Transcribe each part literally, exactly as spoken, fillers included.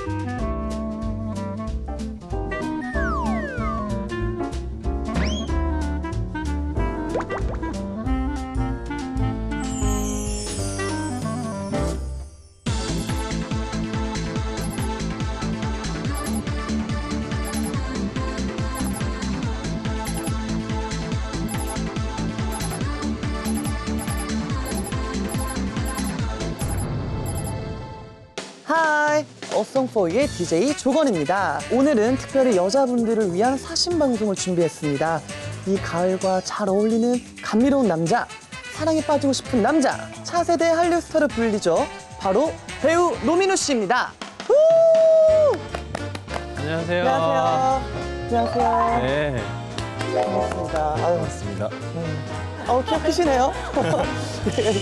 하이! 어송포유의 디제이 조건입니다. 오늘은 특별히 여자분들을 위한 사신 방송을 준비했습니다. 이 가을과 잘 어울리는 감미로운 남자, 사랑에 빠지고 싶은 남자, 차세대 한류 스타로 불리죠. 바로 배우 노민우 씨입니다. 우! 안녕하세요. 안녕하세요. 안녕하세요. 네. 반갑습니다. 아유, 반갑습니다. 네. 어, 키가 크시네요. 이렇게.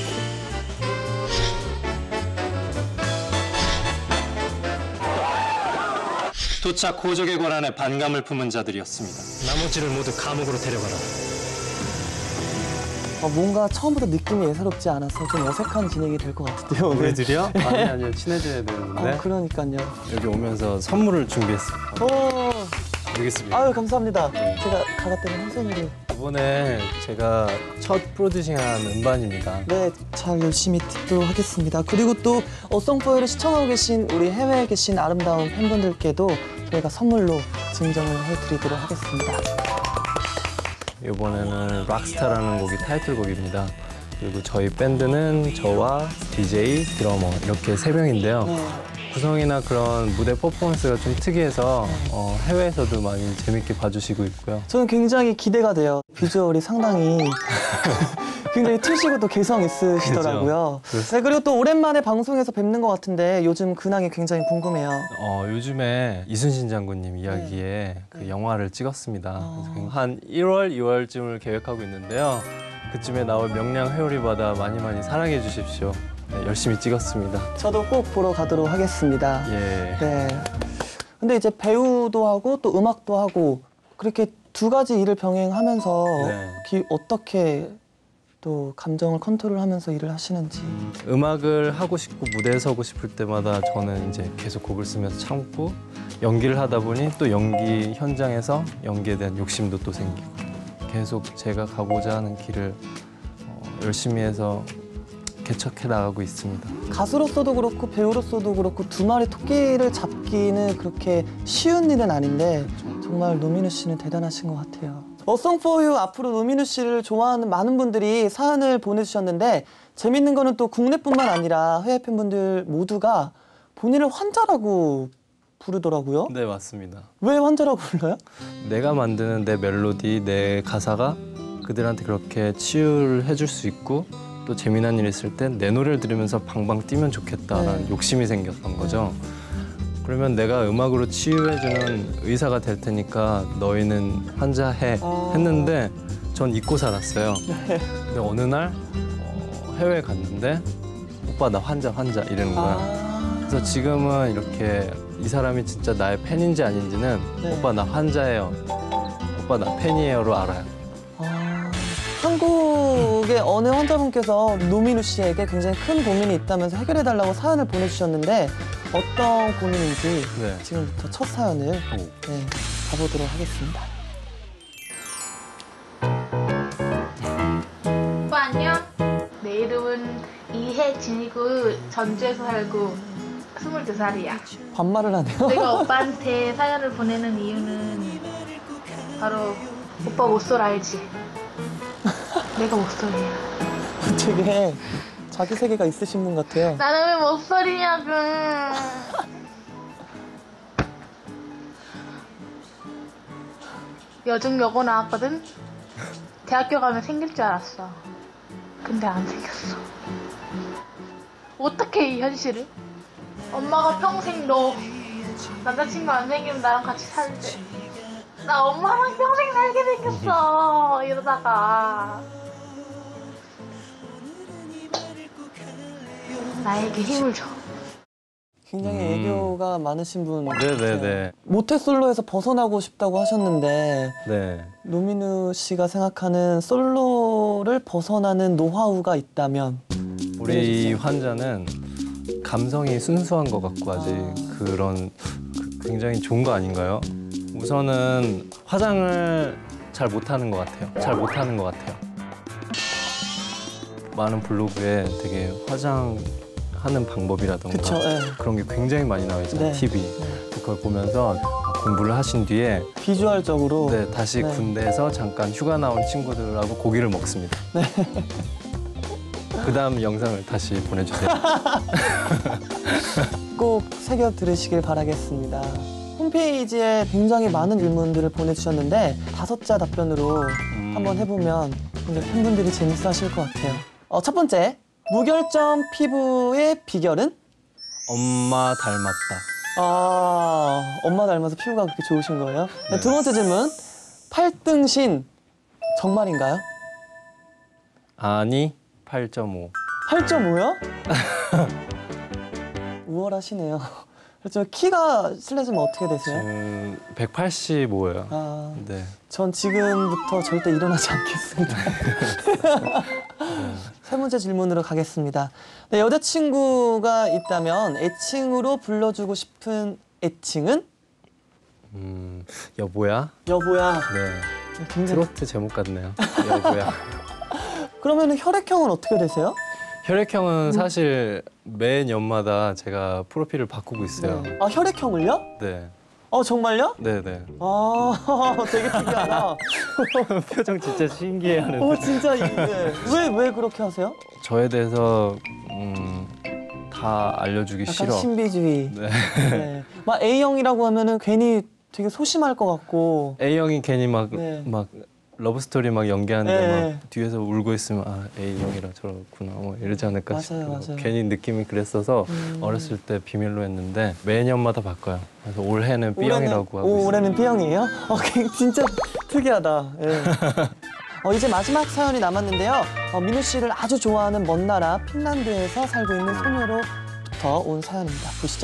도착 고적에 관한해 반감을 품은 자들이었습니다. 나머지를 모두 감옥으로 데려가라. 어, 뭔가 처음부터 느낌이 예사롭지 않아서 좀 어색한 진행이 될 것 같은데요. 오늘. 우리들이요? 아니, 아니요. 친해져야 되는데. 어, 그러니까요. 여기 오면서 선물을 준비했습니다. 오, 여기 있습니다. 아유, 감사합니다. 제가 가가 때는 한 손으로. 이번에 제가 첫 프로듀싱한 음반입니다. 네, 잘 열심히 듣도록 하겠습니다. 그리고 또 어송포유를 시청하고 계신 우리 해외에 계신 아름다운 팬분들께도 저희가 선물로 증정을 해드리도록 하겠습니다. 이번에는 락스타라는 곡이 타이틀곡입니다. 그리고 저희 밴드는 저와 디제이, 드러머 이렇게 세 명인데요. 네. 구성이나 그런 무대 퍼포먼스가 좀 특이해서 어, 해외에서도 많이 재밌게 봐주시고 있고요. 저는 굉장히 기대가 돼요. 비주얼이 상당히 굉장히 튀시고 또 개성 있으시더라고요. 그렇죠. 네, 그리고 또 오랜만에 방송에서 뵙는 것 같은데 요즘 근황이 굉장히 궁금해요. 어, 요즘에 이순신 장군님 이야기에 네. 그 영화를 찍었습니다. 아. 그래서 한 일월, 이월쯤을 계획하고 있는데요. 그쯤에 나올 명량 회오리 바다 많이 많이 사랑해 주십시오. 네, 열심히 찍었습니다. 저도 꼭 보러 가도록 하겠습니다. 예. 네. 근데 이제 배우도 하고 또 음악도 하고 그렇게 두 가지 일을 병행하면서 네. 기, 어떻게 또 감정을 컨트롤하면서 일을 하시는지. 음악을 하고 싶고 무대에 서고 싶을 때마다 저는 이제 계속 곡을 쓰면서 참고 연기를 하다 보니 또 연기 현장에서 연기에 대한 욕심도 또 생기고 계속 제가 가고자 하는 길을 어, 열심히 해서 개척해 나가고 있습니다. 가수로서도 그렇고 배우로서도 그렇고 두 마리 토끼를 잡기는 그렇게 쉬운 일은 아닌데 정말 노민우 씨는 대단하신 것 같아요. 어송포유 앞으로 노민우 씨를 좋아하는 많은 분들이 사연을 보내주셨는데 재밌는 거는 또 국내뿐만 아니라 해외 팬분들 모두가 본인을 환자라고 부르더라고요. 네, 맞습니다. 왜 환자라고 불러요? 내가 만드는 내 멜로디, 내 가사가 그들한테 그렇게 치유를 해줄 수 있고 또 재미난 일 있을 땐 내 노래를 들으면서 방방 뛰면 좋겠다라는 네. 욕심이 생겼던 거죠. 그러면 내가 음악으로 치유해주는 의사가 될 테니까 너희는 환자해 아. 했는데 전 잊고 살았어요. 근데 어느 날 어, 해외에 갔는데 오빠 나 환자 환자 이러는 거야. 아. 그래서 지금은 이렇게 이 사람이 진짜 나의 팬인지 아닌지는 네. 오빠 나 환자예요, 오빠 나 팬이에요로 알아요. 아, 한국의 어느 환자분께서 노민우 씨에게 굉장히 큰 고민이 있다면서 해결해달라고 사연을 보내주셨는데 어떤 고민인지 네. 지금부터 첫 사연을 오. 네, 가보도록 하겠습니다. 오빠 안녕. 내 이름은 이혜진이고 전주에서 살고 스물두 살이야. 반말을 하네요. 내가 오빠한테 사연을 보내는 이유는 바로 오빠 못쏠 알지? 내가 못쏠이야. 되게 자기 세계가 있으신 분 같아요. 나는 왜 못쏠이냐고. 여중여고 나왔거든? 대학교 가면 생길 줄 알았어. 근데 안 생겼어. 어떡해 이 현실을? 엄마가 평생 너 남자친구 안 생기면 나랑 같이 살래. 나 엄마랑 평생 살게 생겼어. 이러다가 나에게 힘을 줘. 굉장히 음. 애교가 많으신 분 네네네. 모태솔로에서 벗어나고 싶다고 하셨는데 네. 노민우 씨가 생각하는 솔로를 벗어나는 노하우가 있다면 우리 환자는 감성이 순수한 것 같고 아직 그런 그 굉장히 좋은 거 아닌가요? 우선은 화장을 잘 못하는 것 같아요. 잘 못하는 것 같아요. 많은 블로그에 되게 화장하는 방법이라던가 그쵸, 예. 그런 게 굉장히 많이 나와 있잖아요. 네. 팁이. 그걸 보면서 공부를 하신 뒤에 비주얼적으로. 네, 다시 네. 군대에서 잠깐 휴가 나온 친구들하고 고기를 먹습니다. 네. 그 다음 영상을 다시 보내주세요. 꼭 새겨 들으시길 바라겠습니다. 홈페이지에 굉장히 많은 질문들을 보내주셨는데 다섯자 답변으로 음. 한번 해보면 굉장히 팬분들이 재밌어 하실 것 같아요. 어, 첫 번째, 무결점 피부의 비결은? 엄마 닮았다. 아, 엄마 닮아서 피부가 그렇게 좋으신 거예요? 네, 네. 두 번째 질문, 팔등신 정말인가요? 아니, 팔 점 오. 팔 점 오요? 우월하시네요. 그렇죠. 키가 실례지만 어떻게 되세요? 음, 백팔십오예요. 아, 네. 전 지금부터 절대 일어나지 않겠습니다. 세 번째 질문으로 가겠습니다. 네, 여자친구가 있다면 애칭으로 불러주고 싶은 애칭은? 음, 여보야? 여보야. 네. 굉장히... 트로트 제목 같네요. 여보야. 그러면 혈액형은 어떻게 되세요? 혈액형은 사실 매 년마다 제가 프로필을 바꾸고 있어요. 네. 아, 혈액형을요? 네. 어, 정말요? 네네. 아, 되게 특이하다. 표정 진짜 신기해하는. 어, 진짜 네. 왜, 왜 그렇게 하세요? 저에 대해서 음, 다 알려주기 약간 싫어. 신비주의. 네. 네. 막 A형이라고 하면은 괜히 되게 소심할 것 같고. A형이 괜히 막, 네. 막 러브스토리 막 연기하는데 네. 막 뒤에서 울고 있으면 아 A형이라 저렇구나 뭐 이러지 않을까 맞아요, 싶고 맞아요. 괜히 느낌이 그랬어서 음. 어렸을 때 비밀로 했는데 매년마다 바꿔요. 그래서 올해는 B형이라고 하고 오, 있어요. 올해는 B형이에요? 어, 진짜 특이하다. 예. 어, 이제 마지막 사연이 남았는데요. 어, 민우 씨를 아주 좋아하는 먼 나라 핀란드에서 살고 있는 소녀로부터 온 사연입니다. 보시죠.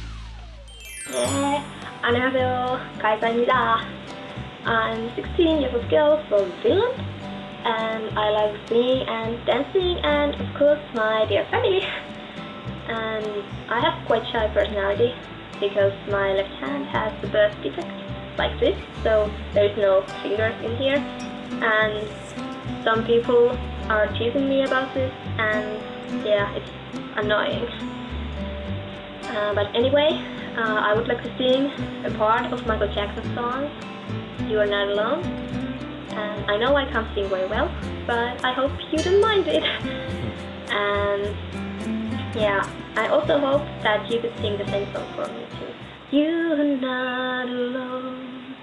네, 안녕하세요. 가이사입니다. I'm sixteen years old from Finland, and I like singing and dancing, and of course my dear family. And I have quite shy personality because my left hand has the birth defect like this, so there is no fingers in here. And some people are teasing me about this, and yeah, it's annoying. Uh, but anyway, uh, I would like to sing a part of Michael Jackson's song, You Are Not Alone. And I know I can't sing very well, but I hope you don't mind it. And yeah, I also hope that you could sing the same song for me too. You are not alone,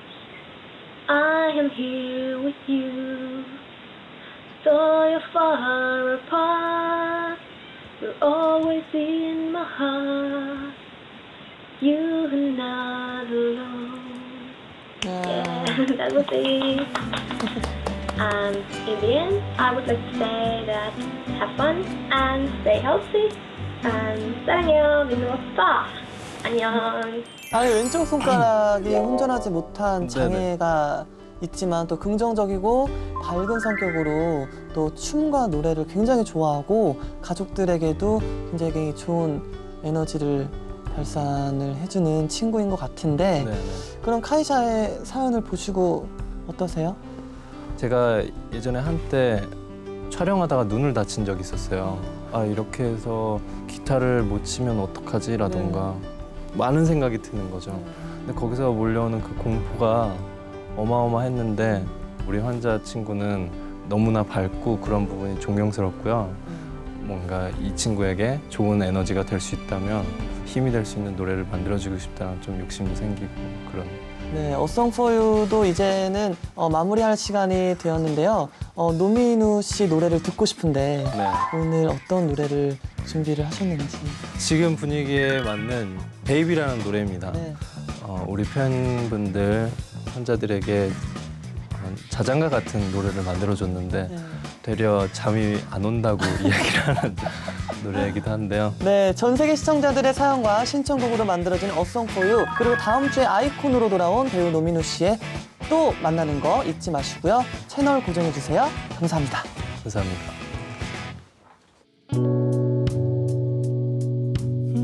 I am here with you. Though you're far apart, you're always in my heart. You are not alone. Yeah, that was it. And in the end, I would like to say that have fun and stay healthy. And 사랑해요, 민우 오빠. 안녕. 아니, 왼쪽 손가락이 혼전하지 못한 장애가 있지만 또 긍정적이고 밝은 성격으로 또 춤과 노래를 굉장히 좋아하고 가족들에게도 굉장히 좋은 에너지를 발산을 해주는 친구인 것 같은데 네네. 그럼 카이샤의 사연을 보시고 어떠세요? 제가 예전에 한때 촬영하다가 눈을 다친 적이 있었어요. 아 이렇게 해서 기타를 못 치면 어떡하지라던가 많은 생각이 드는 거죠. 근데 거기서 몰려오는 그 공포가 어마어마했는데 우리 환자 친구는 너무나 밝고 그런 부분이 존경스럽고요. 뭔가 이 친구에게 좋은 에너지가 될 수 있다면 힘이 될 수 있는 노래를 만들어주고 싶다는 좀 욕심도 생기고 그런. 네, A Song For You도 이제는 어, 마무리할 시간이 되었는데요. 어, 노민우 씨 노래를 듣고 싶은데 네. 오늘 어떤 노래를 준비를 하셨는지. 지금 분위기에 맞는 베이비라는 노래입니다. 네. 어, 우리 팬분들, 환자들에게 자장가 같은 노래를 만들어줬는데 네. 되려 잠이 안 온다고 이야기를 하는 노래이기도 한데요. 네, 전 세계 시청자들의 사연과 신청곡으로 만들어진 A Song For You 그리고 다음 주에 아이콘으로 돌아온 배우 노민우 씨의 또 만나는 거 잊지 마시고요. 채널 고정해주세요. 감사합니다. 감사합니다.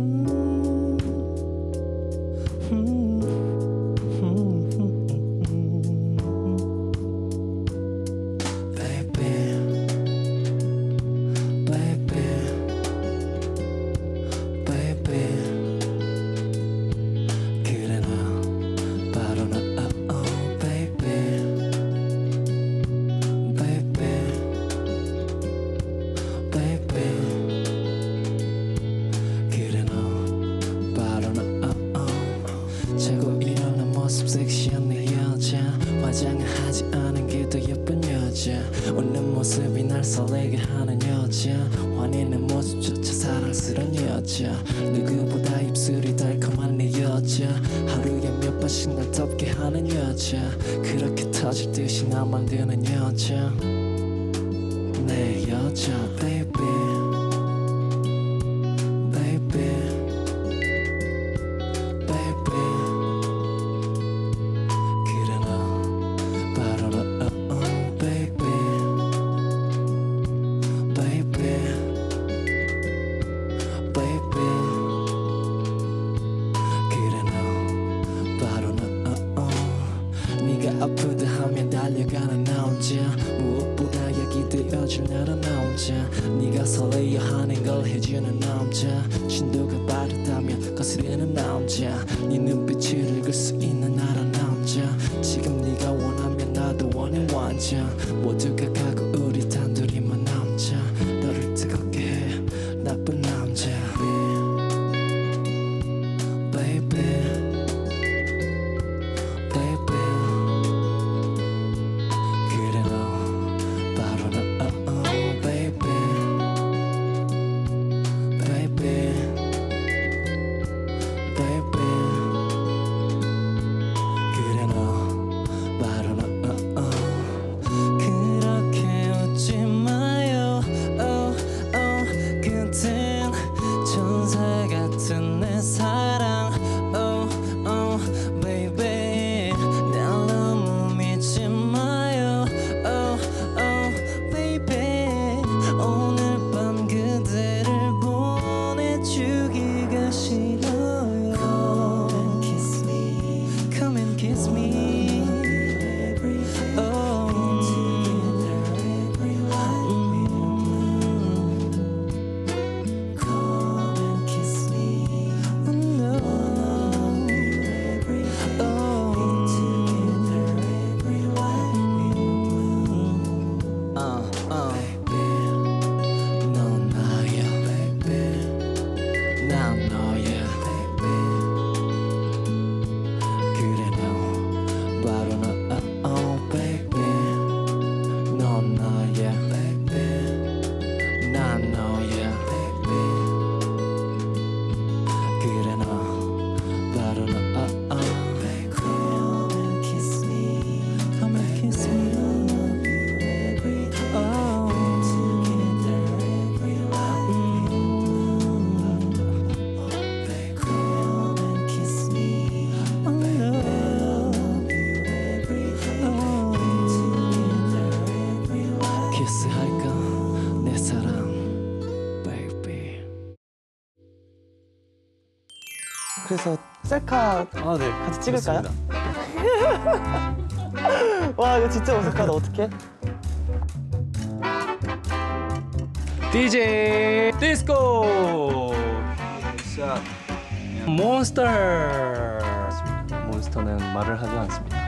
설레게 하는 여자 화내는 모습조차 사랑스러운 여자 누구보다 입술이 달콤한 내 여자 하루에 몇 번씩 날 덥게 하는 여자 그렇게 터질 듯이 나 만드는 여자 내 여자 baby baby baby 그래 너 바로 너 oh, oh, baby baby baby 그래 너 바로 너 oh, oh. 네가 아프다 하면 달려가는 나 혼자 무엇보다 약이 되어줄 나는 나 혼자 네가 설레어 하는 걸 해주는 남자 진도가 빠르다면 거스르는 남자 네 눈빛을 읽을 수 있는 나란 남자 지금 네가 원하면 나도 원해 완전 모두가 가고 우리 단둘이만 남자 너를 뜨겁게 해 나쁜 남자 baby baby 그래 너 바로 너 oh, oh, baby baby baby 그래 너 바로 너 oh, oh. 그렇게 웃지 마요 oh, oh. 그땐 천사 같은 내 사랑 oh, oh, baby 날 너무 믿지 마요 oh, oh, baby 오늘 밤 그대를 보내주기가 싫어요 Come and kiss me Come and kiss me oh, mm. Come and kiss me no. oh. Uh, uh. 넌 나야 난 너야 그래 너 바로 너 oh, oh, baby 넌 나야 난 너야 그래 너 바로 너 oh, oh. Come and kiss me Come and kiss me oh. Come and kiss me I love you every day 키스할까 내 사랑 baby 그래서 셀카 아, 네. 같이 찍을까요? 좋습니다. 와 이거 진짜 어색하다 어떡해? 디제이 디스코 몬스터 몬스터는 말을 하지 않습니다.